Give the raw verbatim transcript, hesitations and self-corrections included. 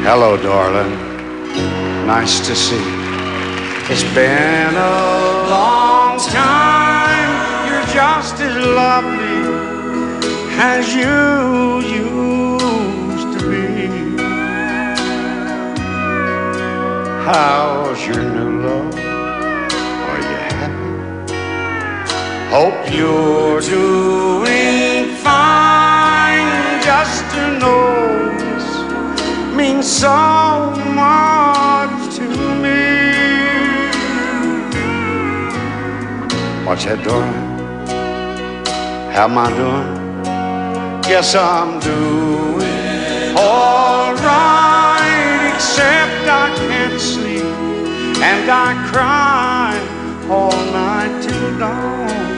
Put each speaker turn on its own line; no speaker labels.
Hello, darling. Nice to see you. It's been a long time. You're just as lovely as you used to be. How's your new love? Are you happy? Hope you're doing fine. Just to know this means so much to me. What's that, darling? How am I doing? Guess I'm doing all right, except I can't sleep and I cry all night till dawn.